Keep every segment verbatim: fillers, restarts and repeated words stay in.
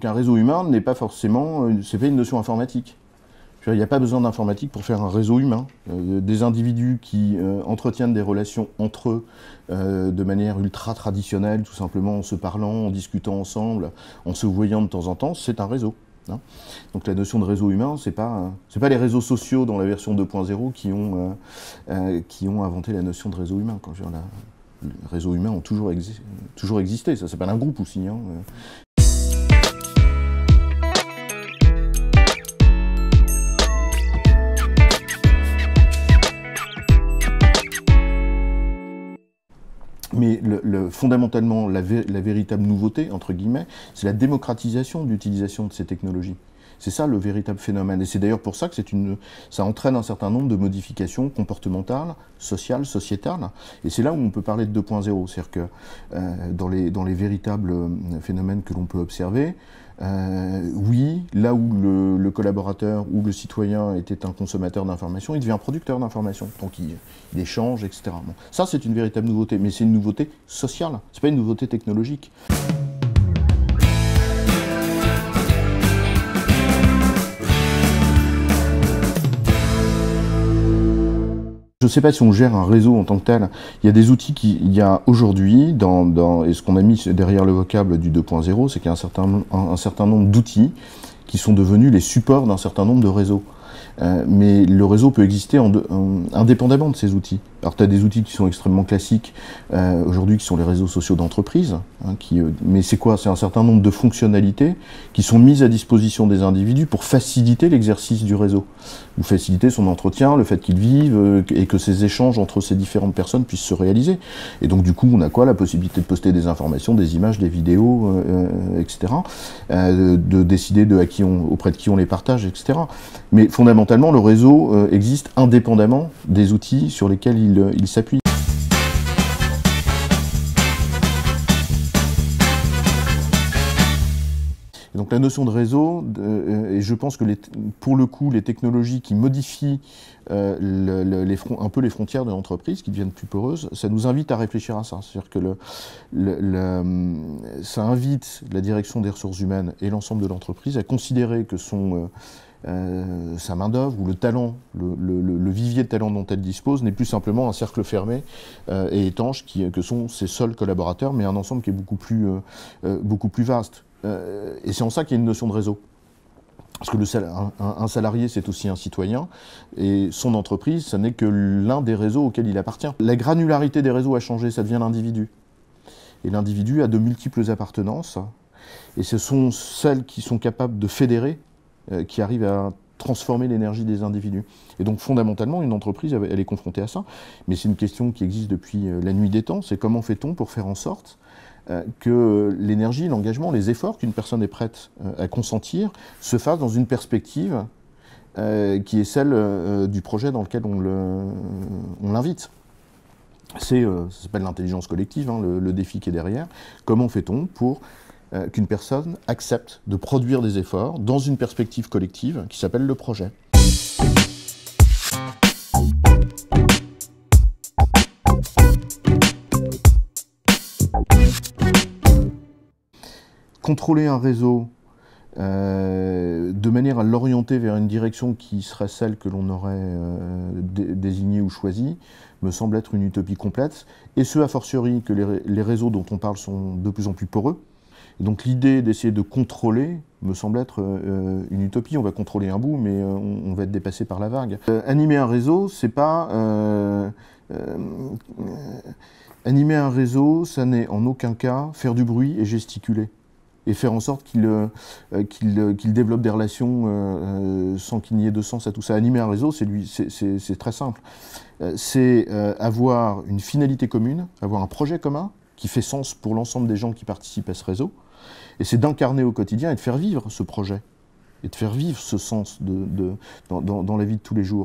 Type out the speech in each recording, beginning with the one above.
Donc un réseau humain n'est pas forcément, c'est pas une notion informatique. Il n'y a pas besoin d'informatique pour faire un réseau humain. Euh, des individus qui euh, entretiennent des relations entre eux euh, de manière ultra traditionnelle, tout simplement en se parlant, en discutant ensemble, en se voyant de temps en temps, c'est un réseau. Hein. Donc la notion de réseau humain, c'est pas, euh, c'est pas les réseaux sociaux dans la version deux point zéro qui ont, euh, euh, qui ont inventé la notion de réseau humain. Quand je veux dire, la, les réseaux humains ont toujours, exi toujours existé, ça s'appelle un groupe aussi. Hein. Mais le, le, fondamentalement, la, vé la véritable nouveauté, entre guillemets, c'est la démocratisation de l'utilisation de ces technologies. C'est ça le véritable phénomène. Et c'est d'ailleurs pour ça que une, ça entraîne un certain nombre de modifications comportementales, sociales, sociétales. Et c'est là où on peut parler de deux point zéro. C'est-à-dire que euh, dans, les, dans les véritables phénomènes que l'on peut observer, euh, oui, là où le, le collaborateur ou le citoyen était un consommateur d'informations, il devient un producteur d'informations. Donc il, il échange, et cetera. Bon, ça, c'est une véritable nouveauté. Mais c'est une nouveauté sociale. C'est pas une nouveauté technologique. Je ne sais pas si on gère un réseau en tant que tel. Il y a des outils qui, il y a aujourd'hui, dans, dans, et ce qu'on a mis derrière le vocable du deux point zéro, c'est qu'il y a un certain, un, un certain nombre d'outils qui sont devenus les supports d'un certain nombre de réseaux. Euh, mais le réseau peut exister en de, en, indépendamment de ces outils. Alors tu as des outils qui sont extrêmement classiques euh, aujourd'hui, qui sont les réseaux sociaux d'entreprise. Hein, qui, euh, mais c'est quoi? C'est un certain nombre de fonctionnalités qui sont mises à disposition des individus pour faciliter l'exercice du réseau, ou faciliter son entretien, le fait qu'ils vivent euh, et que ces échanges entre ces différentes personnes puissent se réaliser. Et donc du coup, on a quoi? La possibilité de poster des informations, des images, des vidéos, euh, et cetera. Euh, de décider de à qui on, auprès de qui on les partage, et cetera. Mais fondamentalement, le réseau euh, existe indépendamment des outils sur lesquels il, euh, il s'appuie. Et donc la notion de réseau, euh, et je pense que les, pour le coup, les technologies qui modifient euh, le, le, les un peu les frontières de l'entreprise, qui deviennent plus poreuses, ça nous invite à réfléchir à ça. C'est-à-dire que le, le, le, ça invite la direction des ressources humaines et l'ensemble de l'entreprise à considérer que son... Euh, Euh, sa main-d'œuvre ou le talent, le, le, le vivier de talent dont elle dispose n'est plus simplement un cercle fermé euh, et étanche qui, que sont ses seuls collaborateurs, mais un ensemble qui est beaucoup plus, euh, euh, beaucoup plus vaste. Euh, et c'est en ça qu'il y a une notion de réseau. Parce que le sal un, un salarié, c'est aussi un citoyen, et son entreprise, ce n'est que l'un des réseaux auxquels il appartient. La granularité des réseaux a changé, ça devient l'individu. Et l'individu a de multiples appartenances, et ce sont celles qui sont capables de fédérer qui arrive à transformer l'énergie des individus. Et donc fondamentalement, une entreprise, elle est confrontée à ça. Mais c'est une question qui existe depuis la nuit des temps, c'est comment fait-on pour faire en sorte que l'énergie, l'engagement, les efforts qu'une personne est prête à consentir se fassent dans une perspective qui est celle du projet dans lequel on l'invite. C'est, ça s'appelle l'intelligence collective, hein, le, le défi qui est derrière. Comment fait-on pour Euh, qu'une personne accepte de produire des efforts dans une perspective collective qui s'appelle le projet. Contrôler un réseau euh, de manière à l'orienter vers une direction qui serait celle que l'on aurait euh, dé désignée ou choisie me semble être une utopie complète, et ce a fortiori que les, les réseaux dont on parle sont de plus en plus poreux. Et donc l'idée d'essayer de contrôler me semble être euh, une utopie. On va contrôler un bout, mais euh, on, on va être dépassé par la vague. Euh, animer un réseau, c'est pas... Euh, euh, animer un réseau, ça n'est en aucun cas faire du bruit et gesticuler. Et faire en sorte qu'il euh, qu'il, qu'il développe des relations euh, sans qu'il n'y ait de sens à tout ça. Animer un réseau, c'est très simple. Euh, c'est euh, avoir une finalité commune, avoir un projet commun, qui fait sens pour l'ensemble des gens qui participent à ce réseau, et c'est d'incarner au quotidien et de faire vivre ce projet, et de faire vivre ce sens de, de, dans, dans, dans la vie de tous les jours.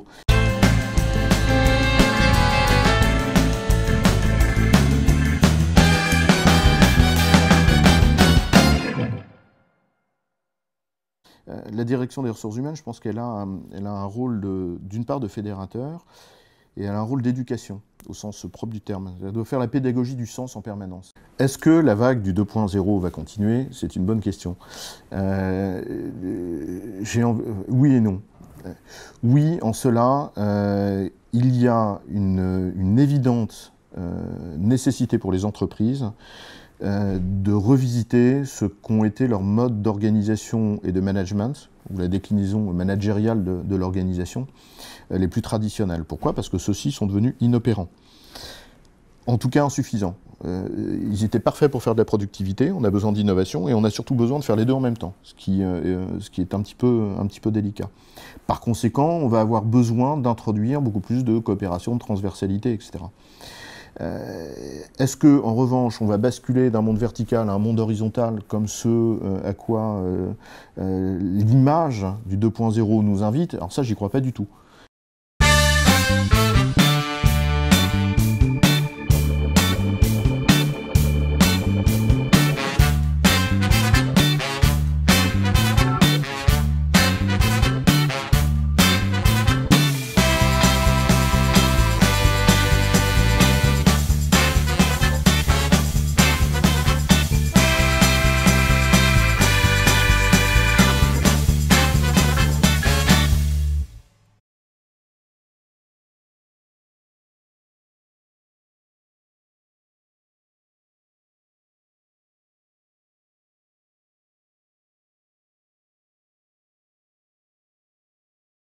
La direction des ressources humaines, je pense qu'elle a, elle a un rôle d'une part de fédérateur, et elle a un rôle d'éducation, au sens propre du terme. Elle doit faire la pédagogie du sens en permanence. Est-ce que la vague du deux point zéro va continuer? C'est une bonne question. Euh, en... Oui et non. Oui, en cela, euh, il y a une, une évidente euh, nécessité pour les entreprises euh, de revisiter ce qu'ont été leurs modes d'organisation et de management, ou la déclinaison managériale de, de l'organisation, euh, les plus traditionnels. Pourquoi? Parce que ceux-ci sont devenus inopérants. En tout cas insuffisants. Euh, ils étaient parfaits pour faire de la productivité, on a besoin d'innovation, et on a surtout besoin de faire les deux en même temps, ce qui, euh, ce qui est un petit peu, un petit peu délicat. Par conséquent, on va avoir besoin d'introduire beaucoup plus de coopération, de transversalité, et cetera. Euh, Est-ce que, en revanche, on va basculer d'un monde vertical à un monde horizontal, comme ce euh, à quoi euh, euh, l'image du deux point zéro nous invite? Alors ça, j'y crois pas du tout.